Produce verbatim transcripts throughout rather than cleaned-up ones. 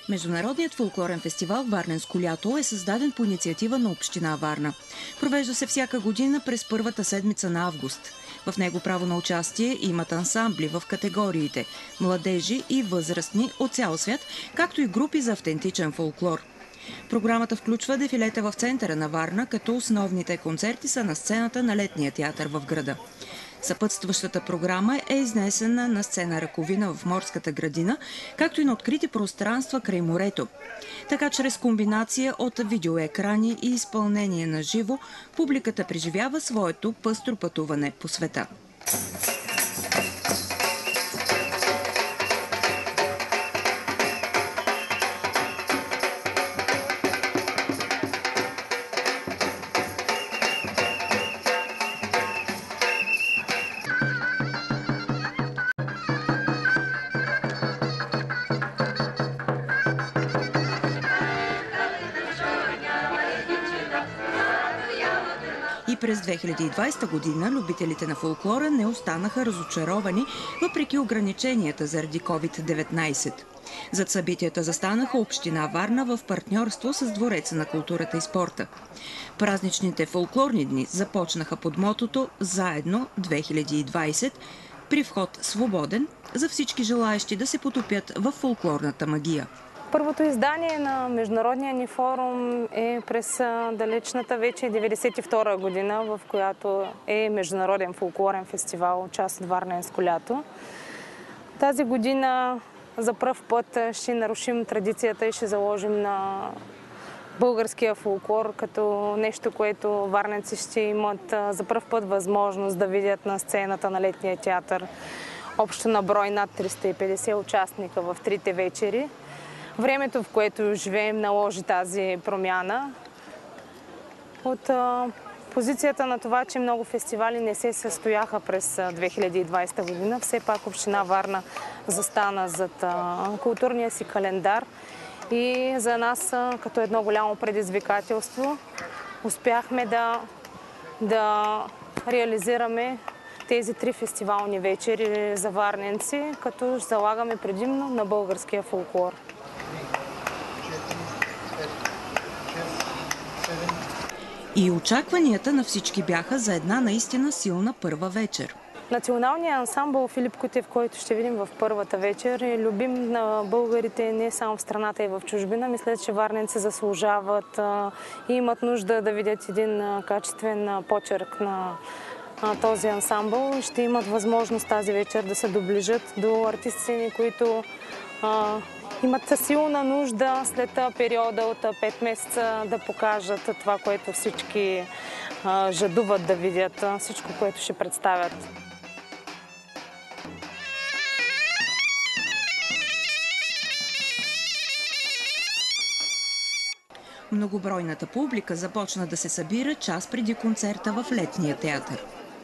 Международният фолклорен фестивал Варненско лято е създаден по инициатива на община Варна. Провежда се всяка година през първата седмица на август. В него право на участие имат ансамбли в категориите младежи и възрастни от цял свят, както и групи за автентичен фолклор. Програмата включва дефилета в центъра на Варна, като основните концерти са на сцената на Летния театър в града. Съпътстващата програма е изнесена на сцена Раковина в Морската градина, както и на открити пространства край морето. Така, чрез комбинация от видеоекрани и изпълнение на живо, публиката преживява своето пъстро пътуване по света. И през две хиляди и двадесета година любителите на фолклора не останаха разочаровани, въпреки ограниченията заради ковид деветнадесет. Зад събитията застанаха община Варна в партньорство с Двореца на културата и спорта. Празничните фолклорни дни започнаха под мотото «Заедно две хиляди и двадесет», при вход свободен за всички желаещи да се потопят в фолклорната магия. Първото издание на Международния ни форум е през далечната вече деветдесет и втора година, в която е Международен фолклорен фестивал, част от Варненско лято. Тази година за пръв път ще нарушим традицията и ще заложим на българския фолклор като нещо, което варненци ще имат за пръв път възможност да видят на сцената на Летния театър. Общо на брой над триста и петдесет участника в трите вечери. Времето, в което живеем, наложи тази промяна. От а, позицията на това, че много фестивали не се състояха през две хиляди и двадесета година, все пак община Варна застана зад а, културния си календар и за нас а, като едно голямо предизвикателство успяхме да, да реализираме тези три фестивални вечери за варненци, като залагаме предимно на българския фолклор. И очакванията на всички бяха за една наистина силна първа вечер. Националният ансамбъл Филип Кутев, който ще видим в първата вечер, е любим на българите не само в страната и в чужбина. Мисля, че варненци заслужават и имат нужда да видят един качествен почерк на този ансамбъл. Ще имат възможност тази вечер да се доближат до артисти, които а, имат силна нужда след периода от пет месеца да покажат това, което всички а, жадуват да видят, всичко, което ще представят. Многобройната публика започна да се събира час преди концерта в Летния театър.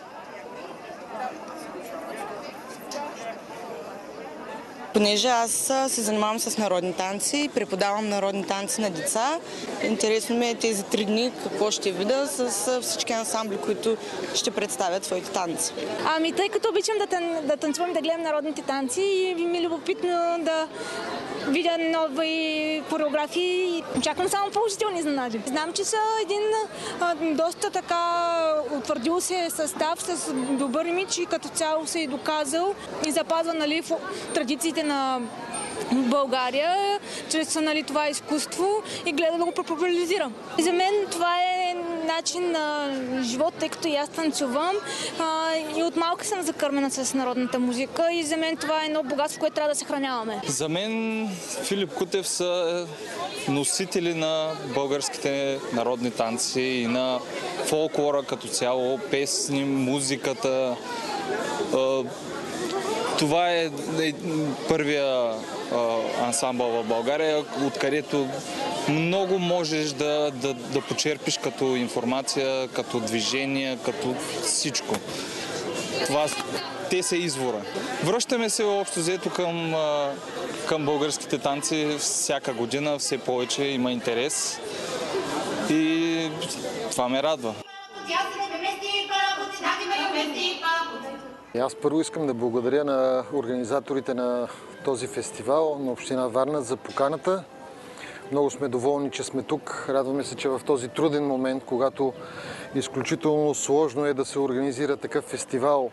Понеже аз се занимавам с народни танци, преподавам народни танци на деца, интересно ми е тези три дни какво ще видя с всички ансамбли, които ще представят своите танци. Ами тъй като обичам да, тан, да танцувам, да гледам народните танци и ми е любопитно да видя нови хореографии и очаквам само положителни изненади. Знам, че са един а, доста така утвърдил се състав с добър имидж и като цяло се е доказал и запазва, нали, традициите на България, чрез, нали, това изкуство и гледа да го популяризира. За мен това е начин на живот, тъй като и аз танцувам а, и от малка съм закърмена с народната музика и за мен това е едно богатство, което трябва да съхраняваме. За мен Филип Кутев са носители на българските народни танци и на фолклора като цяло, песни, музиката. Това е първия ансамбъл в България, откъдето много можеш да, да, да почерпиш като информация, като движение, като всичко. Това, те са извора. Връщаме се общо взето към, към българските танци всяка година, все повече има интерес и това ме радва. Аз първо искам да благодаря на организаторите на този фестивал, на община Варна, за поканата Много сме доволни, че сме тук. Радваме се, че в този труден момент, когато изключително сложно е да се организира такъв фестивал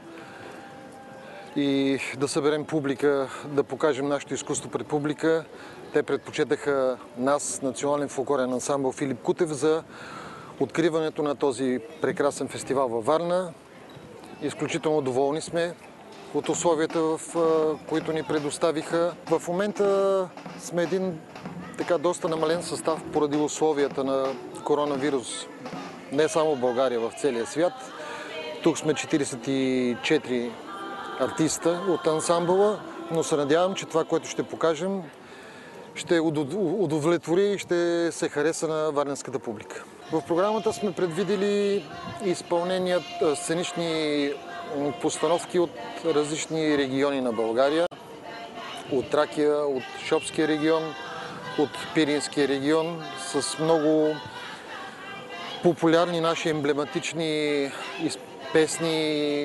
и да съберем публика, да покажем нашето изкуство пред публика, те предпочетаха нас, Национален фолклорен ансамбъл Филип Кутев, за откриването на този прекрасен фестивал във Варна. Изключително доволни сме от условията, в които ни предоставиха. В момента сме един така доста намален състав поради условията на коронавирус. Не само в България, в целия свят. Тук сме четиридесет и четири артиста от ансамбъла, но се надявам, че това, което ще покажем, ще удовлетвори и ще се хареса на варненската публика. В програмата сме предвидели изпълнения, сценични постановки от различни региони на България. От Тракия, от Шопския регион, от Пиринския регион, с много популярни наши емблематични песни,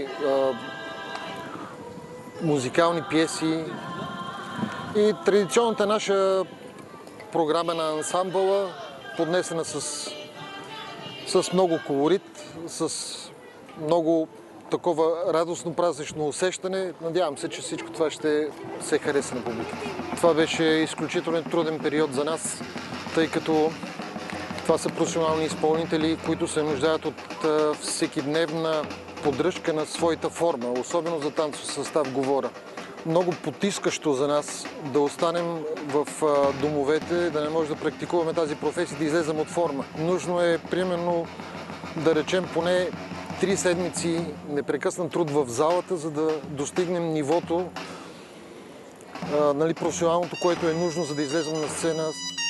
музикални пиеси и традиционната наша програма на ансамбъла, поднесена с, с много колорит, с много такова радостно празнично усещане. Надявам се, че всичко това ще се хареса на публиката. Това беше изключително труден период за нас, тъй като това са професионални изпълнители, които се нуждаят от всекидневна поддръжка на своята форма, особено за танцов състав говоря. Много потискащо за нас да останем в домовете, да не може да практикуваме тази професия, да излезем от форма. Нужно е, примерно, да речем поне три седмици непрекъснат труд в залата, за да достигнем нивото, а, нали, професионалното, което е нужно, за да излезем на сцена.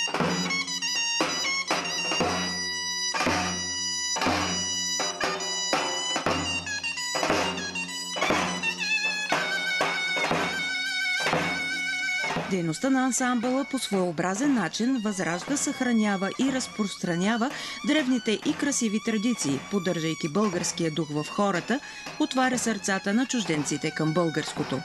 Дейността на ансамбъла по своеобразен начин възражда, съхранява и разпространява древните и красиви традиции, поддържайки българския дух в хората, отваря сърцата на чужденците към българското.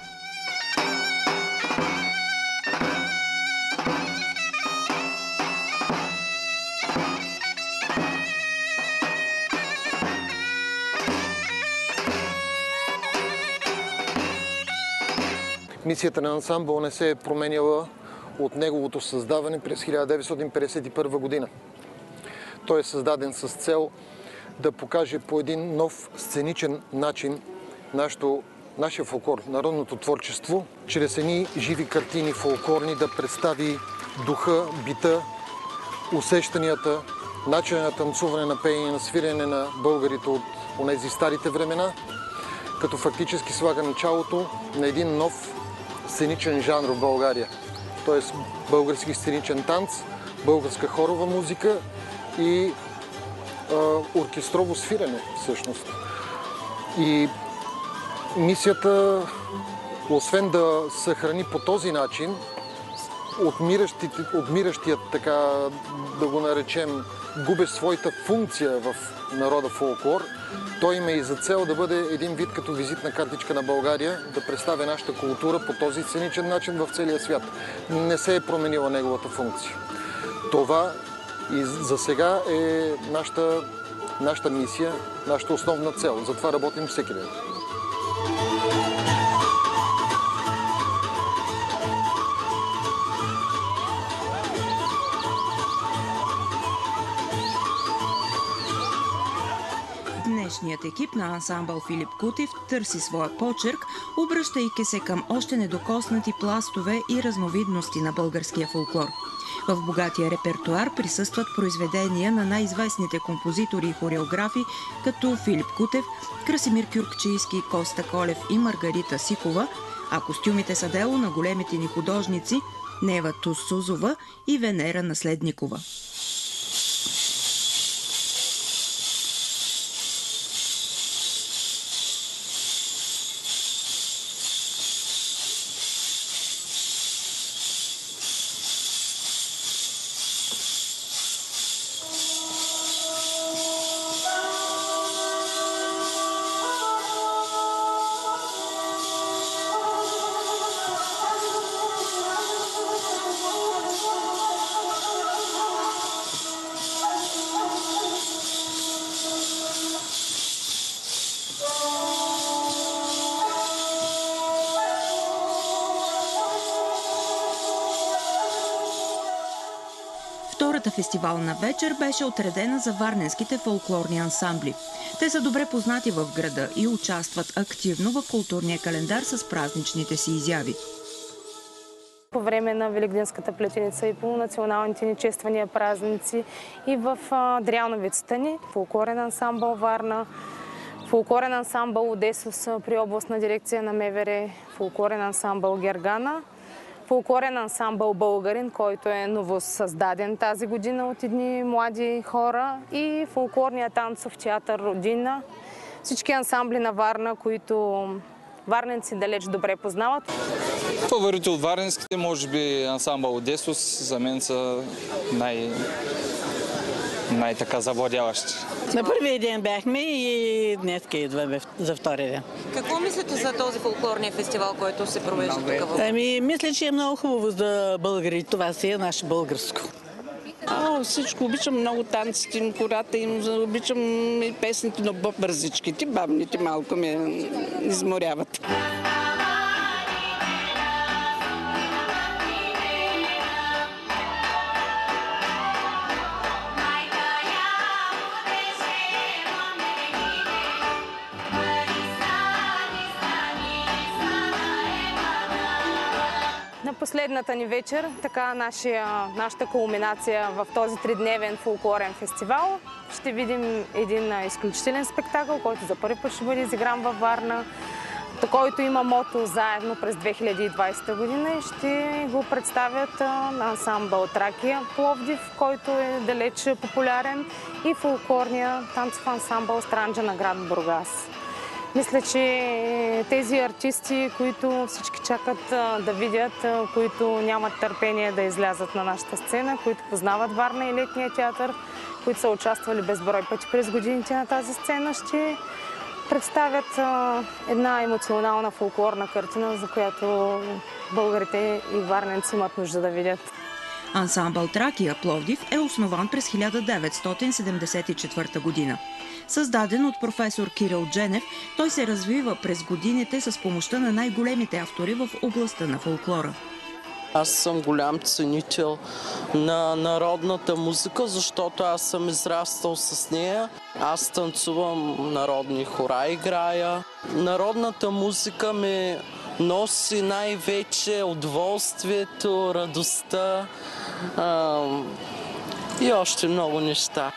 Мисията на ансамбъл не се е променяла от неговото създаване през хиляда деветстотин петдесет и първа година. Той е създаден с цел да покаже по един нов сценичен начин нашето, нашия фолклор, народното творчество, чрез едни живи картини фолклорни да представи духа, бита, усещанията, начина на танцуване, на пеене, на свирене на българите от онези старите времена, като фактически слага началото на един нов сценичен жанр в България. Т.е. български сценичен танц, българска хорова музика и а, оркестрово свирене всъщност. И мисията, освен да съхрани по този начин отмиращият, така да го наречем, губещ своята функция в народа фолклор, той има и за цел да бъде един вид като визитна картичка на България, да представя нашата култура по този сценичен начин в целия свят. Не се е променила неговата функция. Това и за сега е нашата, нашата мисия, нашата основна цел. Затова работим всеки ден. Днешният екип на ансамбъл Филип Кутев търси своя почерк, обръщайки се към още недокоснати пластове и разновидности на българския фолклор. В богатия репертуар присъстват произведения на най-известните композитори и хореографи, като Филип Кутев, Красимир Кюркчийски, Коста Колев и Маргарита Сикова, а костюмите са дело на големите ни художници Нева Туссузова и Венера Наследникова. Втората фестивална вечер беше отредена за варненските фолклорни ансамбли. Те са добре познати в града и участват активно в културния календар с празничните си изяви. По време на Великденската плетеница и по националните ни чествания празници и в Дряновицата ни, фолклорен ансамбъл Варна, фолклорен ансамбъл Одесос при областна дирекция на МВР, фолклорен ансамбъл Гергана, фолклорен ансамбъл Българин, който е новосъздаден тази година от едни млади хора, и фолклорния танцов театър Родина. Всички ансамбли на Варна, които варненци далеч добре познават. Фаворите от варненските, може би ансамбъл Одесос, за мен са най... най-така завладяващи. На първия ден бяхме и днес идваме за втория ден. Какво мислите за този фолклорния фестивал, който се провежда тук в... Ами, мисля, че е много хубаво за българи. Това си е наше българско. О, всичко. Обичам много танците, хората им, обичам и песните, но бързичките, бавните малко ме изморяват. На последната ни вечер, така нашия, нашата кулминация в този тридневен фолклорен фестивал, ще видим един изключителен спектакъл, който за първи път ще бъде изигран във Варна, който има мото "Заедно" през две хиляди и двадесета година, и ще го представят на ансамбъл Тракия Пловдив, който е далеч популярен, и фолклорния танцов ансамбъл Странджа на град Бургас. Мисля, че тези артисти, които всички чакат да видят, които нямат търпение да излязат на нашата сцена, които познават Варна и летния театър, които са участвали безброй пъти през годините на тази сцена, ще представят една емоционална фолклорна картина, за която българите и варненци имат нужда да видят. Ансамбъл Тракия Пловдив е основан през хиляда деветстотин седемдесет и четвърта година. Създаден от професор Кирил Дженев, той се развива през годините с помощта на най-големите автори в областта на фолклора. Аз съм голям ценител на народната музика, защото аз съм израстал с нея. Аз танцувам народни хора, играя. Народната музика ми носи най-вече удоволствието, радостта а, и още много неща.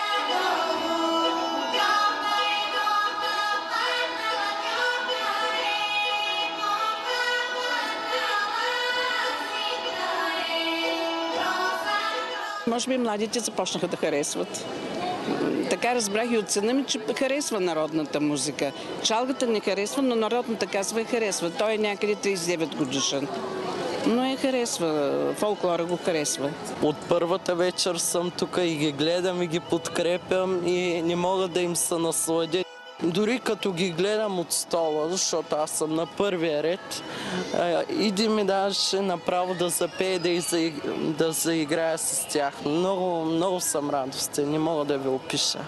Може би младите започнаха да харесват. Така разбрах и от сина ми, че харесва народната музика. Чалгата не харесва, но народната казва и харесва. Той е някъде тридесет и девет годишен. Но я харесва, фолклора го харесва. От първата вечер съм тук и ги гледам и ги подкрепям и не мога да им се насладя. Дори като ги гледам от стола, защото аз съм на първия ред, иди ми даже направо да запея, да, за, да заиграя с тях. Много, много съм радостен, не мога да ви опиша.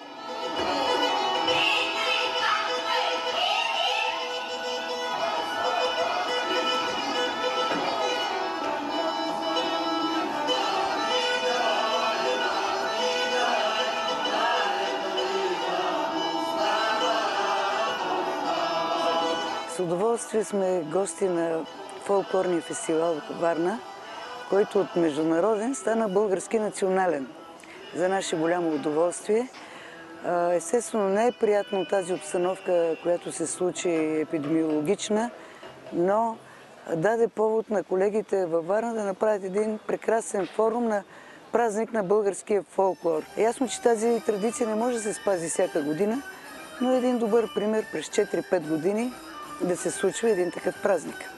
С удоволствие сме гости на фолклорния фестивал в Варна, който от международен стана български национален. За наше голямо удоволствие. Естествено, не е приятно тази обстановка, която се случи, епидемиологична, но даде повод на колегите във Варна да направят един прекрасен форум на празник на българския фолклор. Ясно, че тази традиция не може да се спази всяка година, но е един добър пример през четири-пет години да се случва един такъв празник.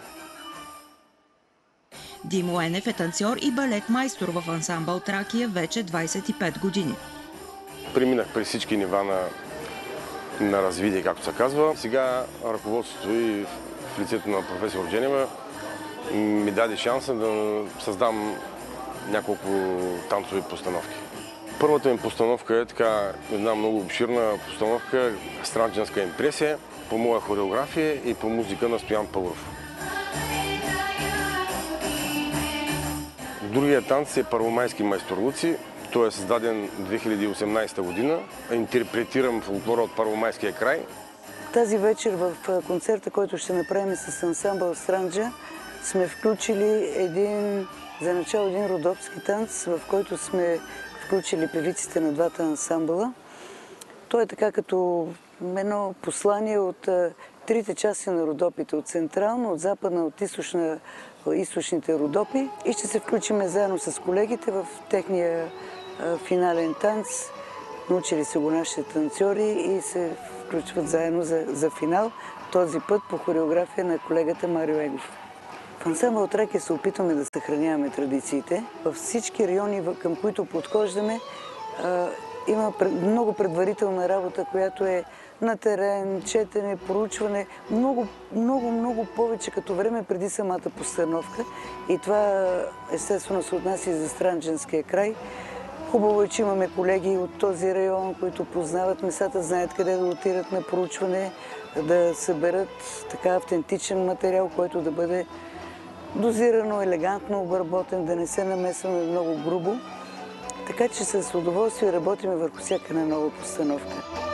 Димо Енев е танцор и балет майстор в ансамбъл Тракия вече двадесет и пет години. Преминах през всички нива на, на развитие, както се казва. Сега ръководството и в лицето на професор Дженева ми даде шанса да създам няколко танцови постановки. Първата ми постановка е така една много обширна постановка "Странджанска импресия" по моя хореография и по музика на Стоян Павлов. Другият танц е Първомайски майсторлуци. Той е създаден две хиляди и осемнадесета година. Интерпретирам фолклора от Първомайския край. Тази вечер в концерта, който ще направим с ансамбъл Странджа, сме включили един, за начало един родопски танц, в който сме включили певиците на двата ансамбъла. Той е така като едно послание от трите части на Родопите, от централна, от западна, от източна, източните Родопи, и ще се включим заедно с колегите в техния финален танц. Научили се го нашите танцори и се включват заедно за, за финал, този път по хореография на колегата Марио Егов. В ансамбъл Тракия се опитваме да съхраняваме традициите. Във всички райони, към които подхождаме, има много предварителна работа, която е на терен, четене, проучване, много, много, много повече като време преди самата постановка. И това естествено се отнася и за Странджанския край. Хубаво е, че имаме колеги от този район, които познават местата, знаят къде да отидат на проучване, да съберат така автентичен материал, който да бъде дозирано, елегантно обработен, да не се намесваме много грубо. Така че с удоволствие работим върху всяка една нова постановка.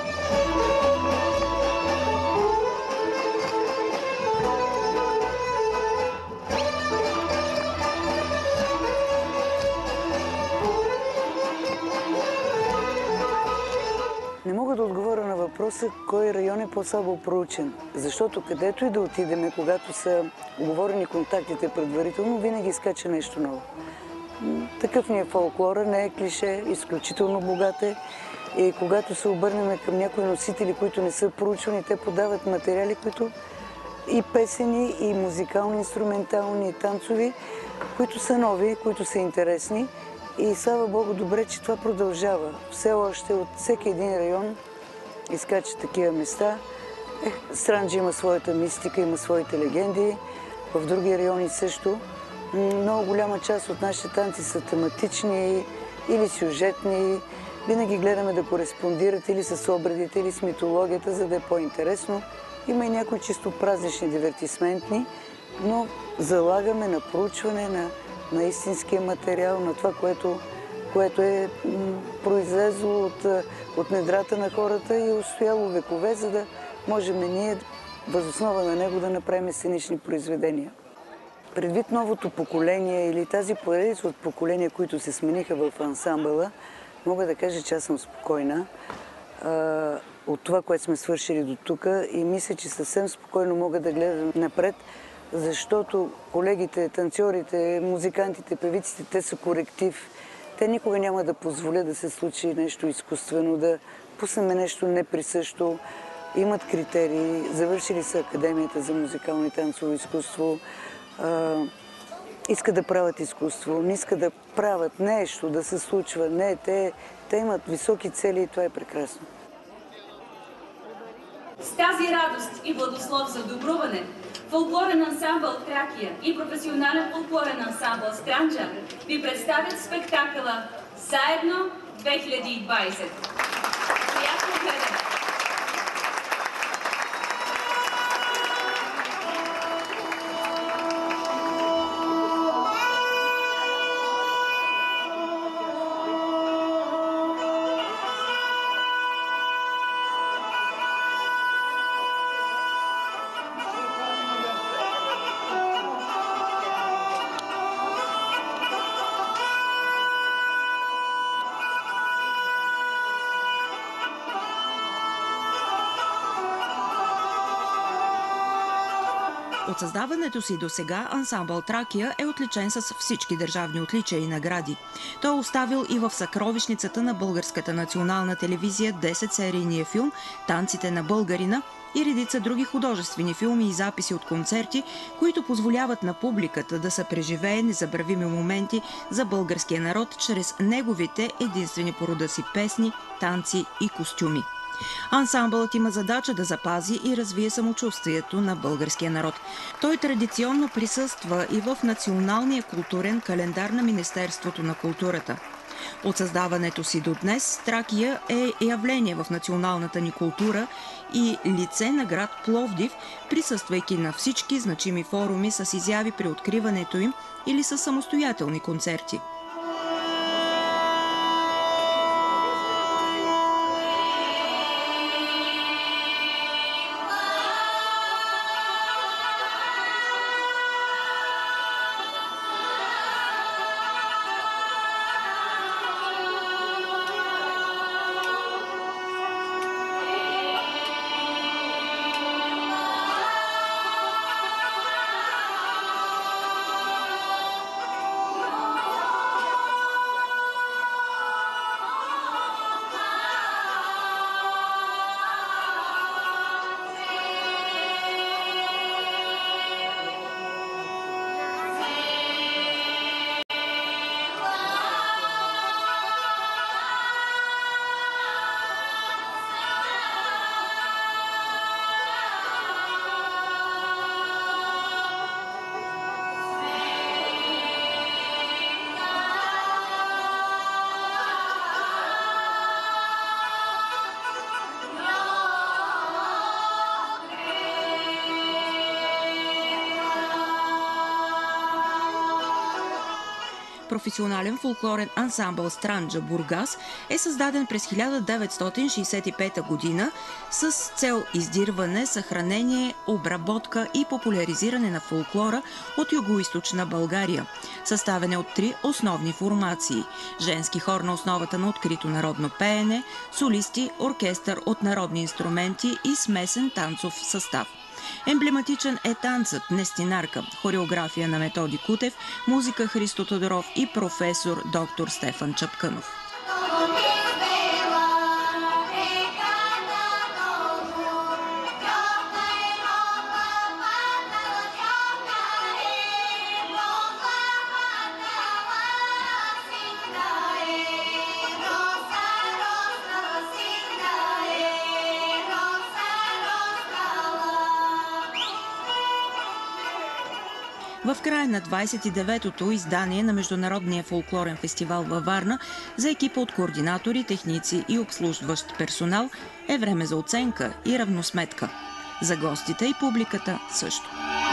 Не мога да отговоря на въпроса кой район е по-слабо проучен, защото където и да отидеме, когато са оговорени контактите предварително, винаги изкача нещо ново. Такъв ни е фолклора, не е клише, изключително богат е. И когато се обърнем към някои носители, които не са проучвани, те подават материали, които и песени, и музикални, инструментални, и танцови, които са нови, които са интересни. И слава Богу, добре, че това продължава. Все още от всеки един район изкачат такива места. Е, Странджа има своята мистика, има своите легенди. В други райони също. Много голяма част от нашите танци са тематични или сюжетни. Винаги гледаме да кореспондират или с обредите, или с митологията, за да е по-интересно. Има и някои чисто празнични, дивертисментни, но залагаме на проучване, на, на истинския материал, на това, което, което е произлезло от, от недрата на хората и устояло векове, за да можем ние въз основа на него да направим сценични произведения. Предвид новото поколение или тази поредица от поколения, които се смениха в ансамбъла, мога да кажа, че аз съм спокойна а, от това, което сме свършили до тук, и мисля, че съвсем спокойно мога да гледам напред, защото колегите, танцорите, музикантите, певиците, те са коректив. Те никога няма да позволят да се случи нещо изкуствено, да пуснем нещо неприсъщо. Имат критерии, завършили са Академията за музикално и танцово изкуство, Uh, искат да правят изкуство, не искат да правят нещо, да се случва. Не, те, те имат високи цели и това е прекрасно. С тази радост и благослов за добруване, фолклорен ансамбъл Тракия и професионален фолклорен ансамбъл Странджа ви представят спектакъла Заедно две хиляди и двадесет. Приятно гледане! От създаването си до сега ансамбъл Тракия е отличен с всички държавни отличия и награди. Той е оставил и в съкровищницата на Българската национална телевизия десет серийния филм «Танците на българина» и редица други художествени филми и записи от концерти, които позволяват на публиката да се преживее незабравими моменти за българския народ чрез неговите единствени по рода си песни, танци и костюми. Ансамбълът има задача да запази и развие самочувствието на българския народ. Той традиционно присъства и в Националния културен календар на Министерството на културата. От създаването си до днес Тракия е явление в националната ни култура и лице на град Пловдив, присъствайки на всички значими форуми с изяви при откриването им или с самостоятелни концерти. Професионален фолклорен ансамбъл Странджа Бургас е създаден през хиляда деветстотин шейсет и пета година с цел издирване, съхранение, обработка и популяризиране на фолклора от югоизточна България. Съставен е от три основни формации – женски хор на основата на открито народно пеене, солисти, оркестър от народни инструменти и смесен танцов състав. Емблематичен е танцът Нестинарка, хореография на Методи Кутев, музика Христо Тодоров и професор доктор Стефан Чапкънов. В края на двадесет и деветото издание на Международния фолклорен фестивал във Варна за екипа от координатори, техници и обслужващ персонал е време за оценка и равносметка. За гостите и публиката също.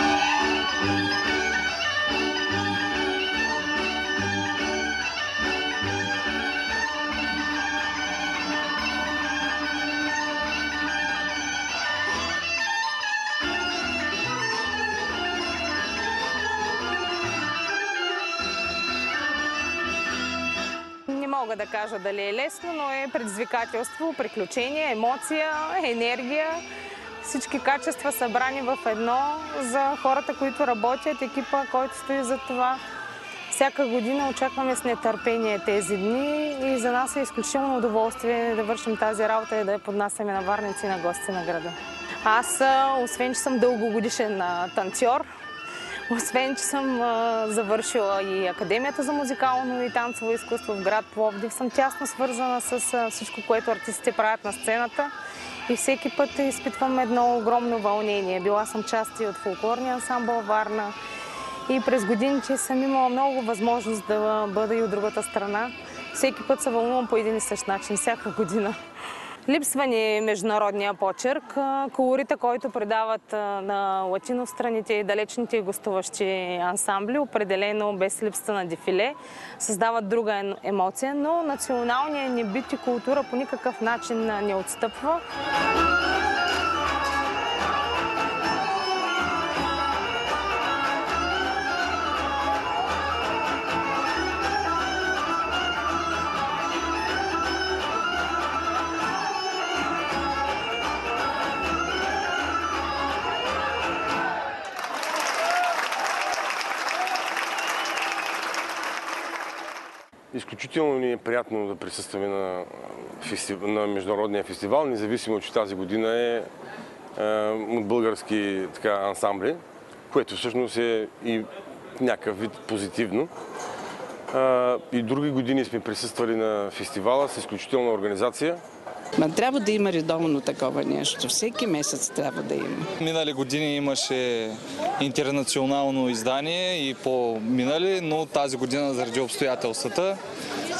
Мога да кажа дали е лесно, но е предизвикателство, приключение, емоция, енергия. Всички качества събрани в едно за хората, които работят, екипа, който стои за това. Всяка година очакваме с нетърпение тези дни и за нас е изключително удоволствие да вършим тази работа и да я поднасяме на варненци и на гости на града. Аз, освен че съм дългогодишен танцор, освен, че съм а, завършила и Академията за музикално и танцово изкуство в град Пловдив, съм тясно свързана с а, всичко, което артистите правят на сцената и всеки път изпитвам едно огромно вълнение. Била съм част и от фолклорния ансамбъл Варна и през годините съм имала много възможност да бъда и от другата страна. Всеки път се вълнувам по един и същ начин, всяка година. Липсва ни международния почерк, колорита, който предават на латиностраните и далечните гостуващи ансамбли, определено без липсата на дефиле, създават друга емоция, но националният ни бит и култура по никакъв начин не отстъпва. Изключително ни е приятно да присъстваме на, фести... на Международния фестивал, независимо, че тази година е, е от български така, ансамбли, което всъщност е и някакъв вид позитивно. А, и други години сме присъствали на фестивала с изключителна организация. Ма трябва да има редовно такова нещо. Всеки месец трябва да има. Минали години имаше интернационално издание и по-минали, но тази година заради обстоятелствата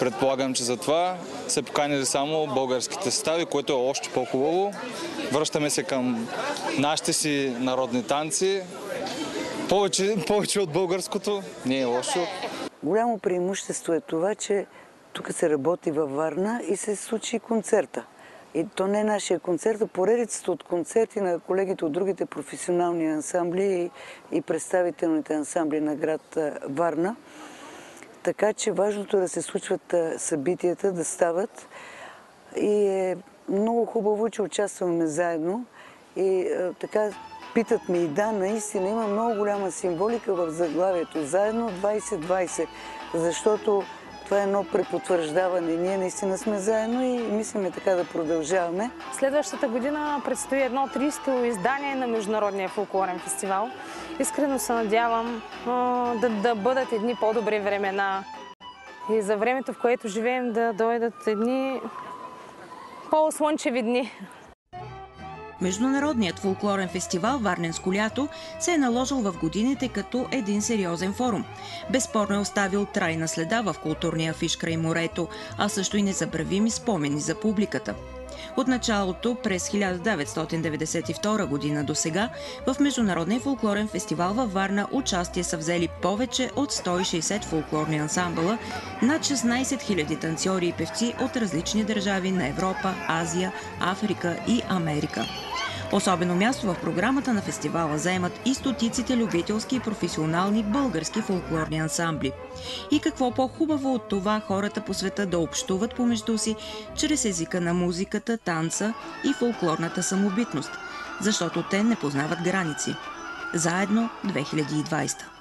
Предполагам, че затова са поканили само българските състави, което е още по-хубаво. Връщаме се към нашите си народни танци. Повече, повече от българското не е лошо. Голямо преимущество е това, че тук се работи във Варна и се случи концерта. И то не е нашия концерт, а поредицата от концерти на колегите от другите професионални ансамбли и, и представителните ансамбли на град Варна. Така че важното е да се случват събитията, да стават. И е много хубаво, че участваме заедно. И така питат ми и да, наистина има много голяма символика в заглавието. Заедно двайсет двайсет, защото това е едно препотвърждаване. Ние наистина сме заедно и мислиме така да продължаваме. Следващата година предстои едно тридесето издание на Международния фолклорен фестивал. Искрено се надявам да, да бъдат едни по-добри времена и за времето, в което живеем, да дойдат едни по-слънчеви дни. Международният фолклорен фестивал Варненско лято се е наложил в годините като един сериозен форум. Безспорно е оставил трайна следа в културния афиш край морето, а също и незабравими спомени за публиката. От началото през хиляда деветстотин деветдесет и втора година до сега в Международния фолклорен фестивал във Варна участие са взели повече от сто и шейсет фолклорни ансамбъла, над шестнайсет хиляди танцори и певци от различни държави на Европа, Азия, Африка и Америка. Особено място в програмата на фестивала заемат и стотиците любителски и професионални български фолклорни ансамбли. И какво по-хубаво от това хората по света да общуват помежду си чрез езика на музиката, танца и фолклорната самобитност, защото те не познават граници. Заедно две хиляди и двайсета